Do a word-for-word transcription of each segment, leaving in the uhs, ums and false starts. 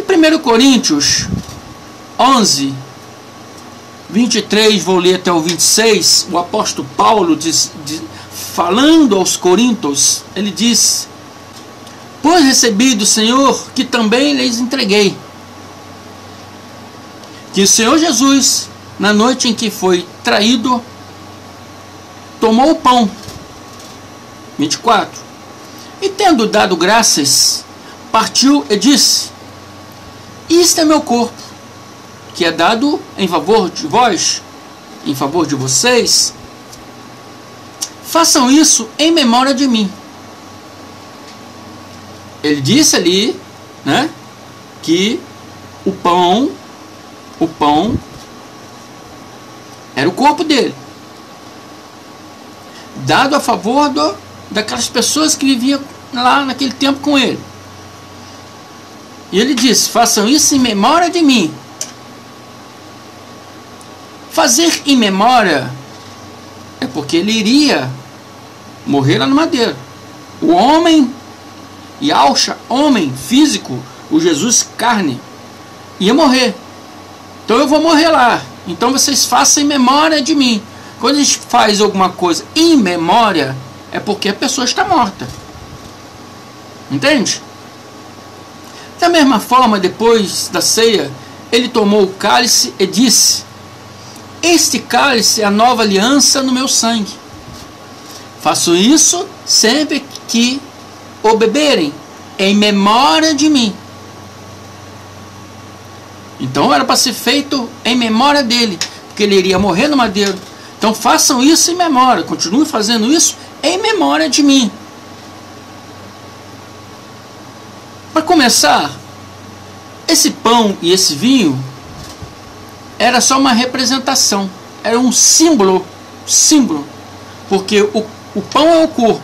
primeiro Coríntios onze, vinte e três, vou ler até o vinte e seis, o apóstolo Paulo diz, diz, falando aos coríntios, ele diz: pois recebi do Senhor que também lhes entreguei, que o Senhor Jesus, na noite em que foi traído, tomou o pão, vinte e quatro, e tendo dado graças, partiu e disse: isto é meu corpo, que é dado em favor de vós, em favor de vocês. Façam isso em memória de mim. Ele disse ali, né, que o pão, o pão era o corpo dele, dado a favor do, daquelas pessoas que viviam lá naquele tempo com ele. E ele disse: façam isso em memória de mim. Fazer em memória é porque ele iria morrer lá no madeiro. O homem Yahshua, homem físico, o Jesus carne, ia morrer. Então eu vou morrer lá. Então vocês façam em memória de mim. Quando a gente faz alguma coisa em memória, é porque a pessoa está morta. Entende? Da mesma forma, depois da ceia, ele tomou o cálice e disse: este cálice é a nova aliança no meu sangue. Faço isso sempre que o beberem, em memória de mim. Então era para ser feito em memória dele, porque ele iria morrer no madeiro. Então façam isso em memória, continue fazendo isso em memória de mim. Para começar, esse pão e esse vinho era só uma representação, era um símbolo, símbolo, porque o, o pão é o corpo,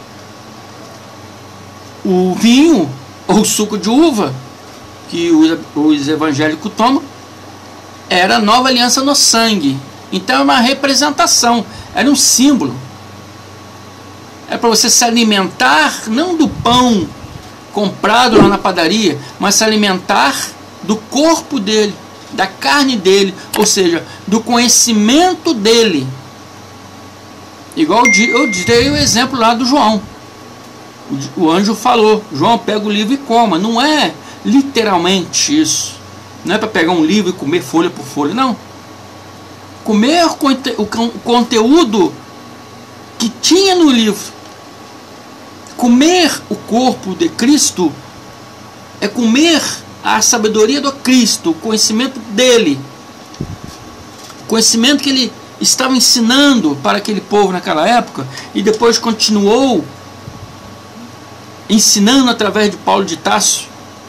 o vinho ou o suco de uva que os, os evangélicos tomam era a nova aliança no sangue. Então é uma representação, era um símbolo, é para você se alimentar não do pão comprado lá na padaria, mas se alimentar do corpo dele, da carne dele, ou seja, do conhecimento dele. Igual eu dei o exemplo lá do João. O anjo falou: João, pega o livro e coma. Não é literalmente isso. Não é para pegar um livro e comer folha por folha, não. Comer o conteúdo que tinha no livro. Comer o corpo de Cristo é comer a sabedoria do Cristo, o conhecimento dele, o conhecimento que ele estava ensinando para aquele povo naquela época, e depois continuou ensinando através de Paulo de Tarso.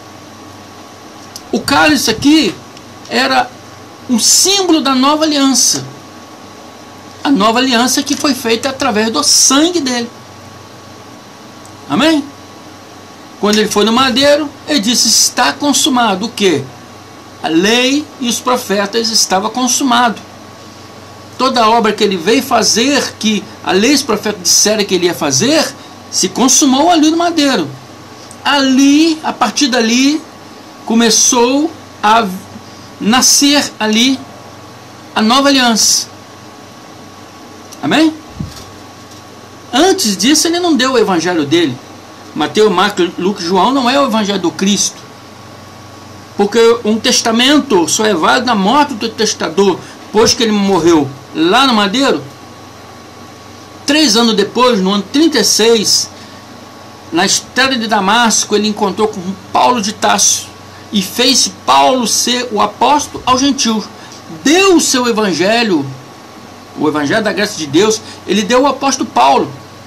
O cálice aqui era um símbolo da nova aliança, a nova aliança que foi feita através do sangue dele. Amém? Quando ele foi no madeiro, ele disse: está consumado. O que? A lei e os profetas estavam consumados. Toda a obra que ele veio fazer, que a lei e os profetas disseram que ele ia fazer, se consumou ali no madeiro. Ali, a partir dali, começou a nascer ali a nova aliança. Amém? Antes disso, ele não deu o evangelho dele. Mateus, Marcos, Lucas e João não é o evangelho do Cristo. Porque um testamento só é válido na morte do testador, pois que ele morreu lá no madeiro. Três anos depois, no ano trinta e seis, na estrada de Damasco, ele encontrou com Paulo de Tarso e fez Paulo ser o apóstolo aos gentios. Deu o seu evangelho, o evangelho da graça de Deus, ele deu ao apóstolo Paulo.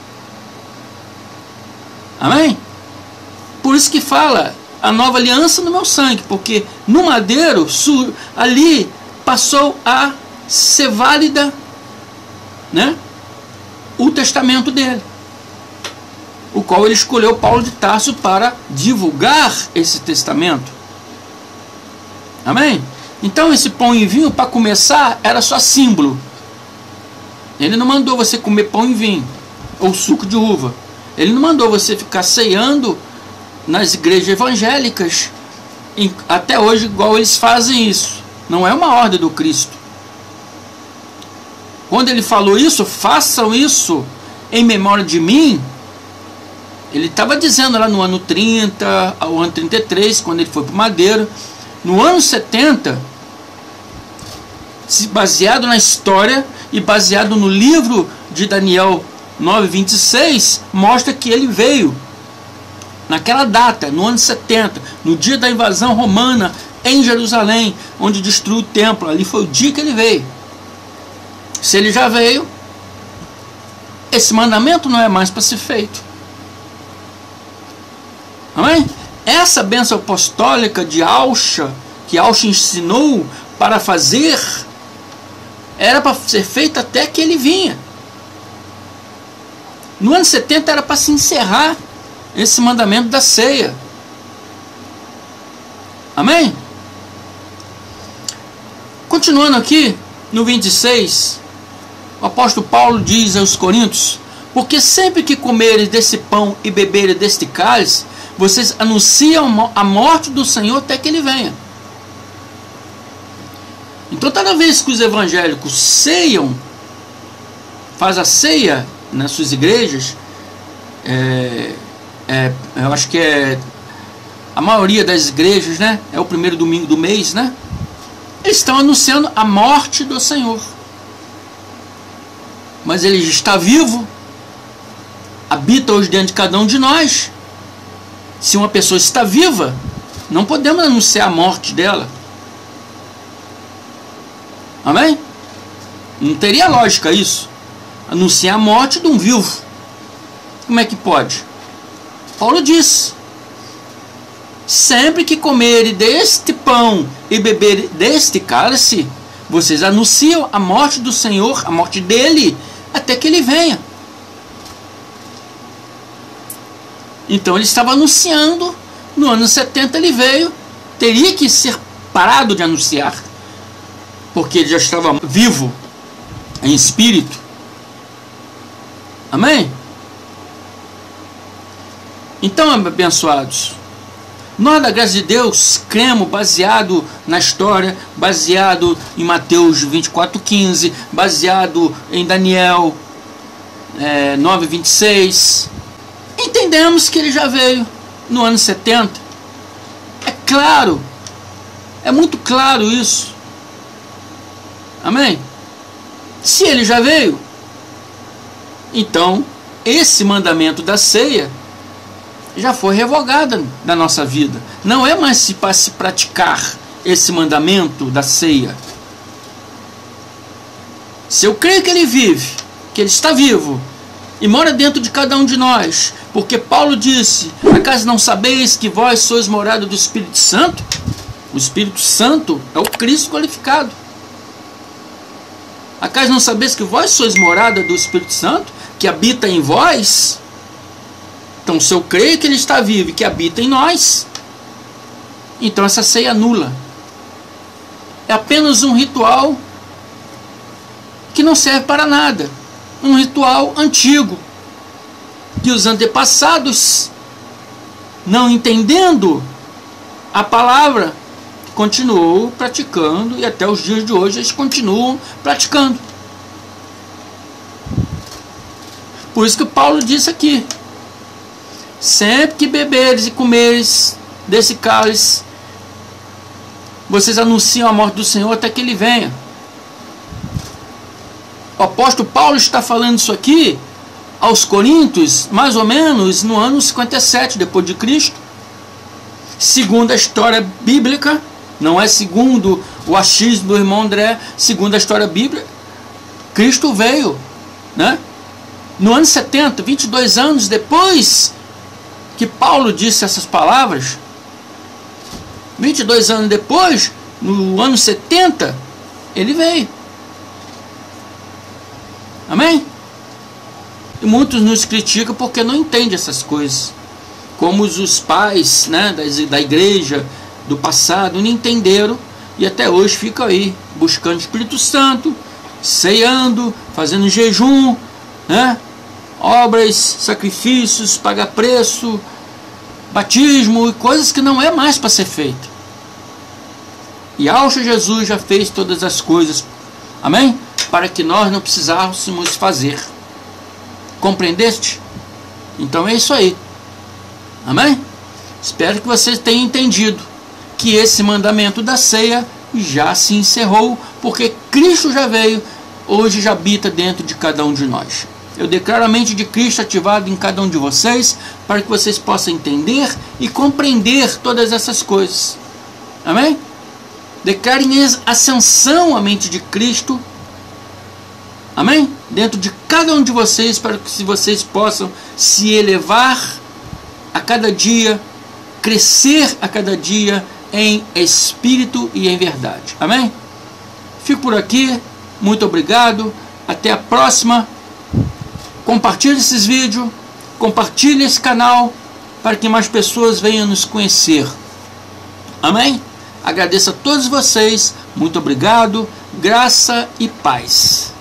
Amém? Por isso que fala a nova aliança no meu sangue, porque no madeiro ali passou a ser válida, né, o testamento dele, o qual ele escolheu Paulo de Tarso para divulgar esse testamento. Amém? Então esse pão e vinho, para começar, era só símbolo. Ele não mandou você comer pão e vinho ou suco de uva. Ele não mandou você ficar ceando nas igrejas evangélicas até hoje igual eles fazem isso. Não é uma ordem do Cristo. Quando ele falou isso, façam isso em memória de mim, ele estava dizendo lá no ano trinta, ao ano trinta e três, quando ele foi para o Madeiro. No ano setenta, baseado na história e baseado no livro de Daniel nove, vinte e seis, mostra que ele veio naquela data, no ano setenta, no dia da invasão romana em Jerusalém, onde destruiu o templo. Ali foi o dia que ele veio. Se ele já veio, esse mandamento não é mais para ser feito. Amém? Essa bênção apostólica de Alcha, que Alcha ensinou para fazer, era para ser feita até que ele vinha. No ano setenta era para se encerrar esse mandamento da ceia. Amém? Continuando aqui, no vinte e seis, o apóstolo Paulo diz aos Coríntios: porque sempre que comerem desse pão e beberem deste cálice, vocês anunciam a morte do Senhor até que ele venha. Então, toda vez que os evangélicos ceiam, faz a ceia nas suas igrejas, é, é, eu acho que é a maioria das igrejas, né? É o primeiro domingo do mês, né? Eles estão anunciando a morte do Senhor. Mas ele está vivo, habita hoje dentro de cada um de nós. Se uma pessoa está viva, não podemos anunciar a morte dela. Amém? Não teria lógica isso. Anunciar a morte de um vivo. Como é que pode? Paulo diz: sempre que comerem deste pão e beberem deste cálice, vocês anunciam a morte do Senhor, a morte dele, até que ele venha. Então ele estava anunciando. No ano setenta ele veio. Teria que ser parado de anunciar, porque ele já estava vivo em espírito. Amém? Então, abençoados, nós, da graça de Deus, cremos baseado na história, baseado em Mateus vinte e quatro, quinze, baseado em Daniel é, nove, vinte e seis. Entendemos que ele já veio no ano setenta. É claro, é muito claro isso. Amém? Se ele já veio, então esse mandamento da ceia já foi revogado na nossa vida. Não é mais para se praticar esse mandamento da ceia. Se eu creio que ele vive, que ele está vivo e mora dentro de cada um de nós, porque Paulo disse: acaso não sabeis que vós sois morada do Espírito Santo? O Espírito Santo é o Cristo qualificado. Acaso não sabeis que vós sois morada do Espírito Santo, que habita em vós? Então, se eu creio que ele está vivo e que habita em nós, então essa ceia é nula. É apenas um ritual que não serve para nada. Um ritual antigo, que os antepassados, não entendendo a palavra, continuou praticando, e até os dias de hoje eles continuam praticando. Por isso que Paulo disse aqui: sempre que beberes e comeres desse cálice, vocês anunciam a morte do Senhor até que ele venha. O apóstolo Paulo está falando isso aqui aos Coríntios, mais ou menos no ano cinquenta e sete depois de Cristo. Segundo a história bíblica, não é segundo o achismo do irmão André, segundo a história bíblica, Cristo veio, né? No ano setenta, vinte e dois anos depois que Paulo disse essas palavras, vinte e dois anos depois, no ano setenta, ele veio. Amém? E muitos nos criticam porque não entendem essas coisas. Como os pais, né, da igreja do passado não entenderam, e até hoje ficam aí buscando o Espírito Santo, ceando, fazendo jejum, né? Obras, sacrifícios, pagar preço, batismo e coisas que não é mais para ser feito. E ao Jesus já fez todas as coisas, amém? Para que nós não precisássemos fazer. Compreendeste? Então é isso aí, amém? Espero que vocês tenham entendido que esse mandamento da ceia já se encerrou, porque Cristo já veio, hoje já habita dentro de cada um de nós. Eu declaro a mente de Cristo ativada em cada um de vocês, para que vocês possam entender e compreender todas essas coisas, amém? Declarem ascensão à mente de Cristo, amém? Dentro de cada um de vocês, para que vocês possam se elevar a cada dia, crescer a cada dia em espírito e em verdade, amém? Fico por aqui, muito obrigado, até a próxima. Compartilhe esses vídeos, compartilhe esse canal, para que mais pessoas venham nos conhecer, amém? Agradeço a todos vocês, muito obrigado, graça e paz.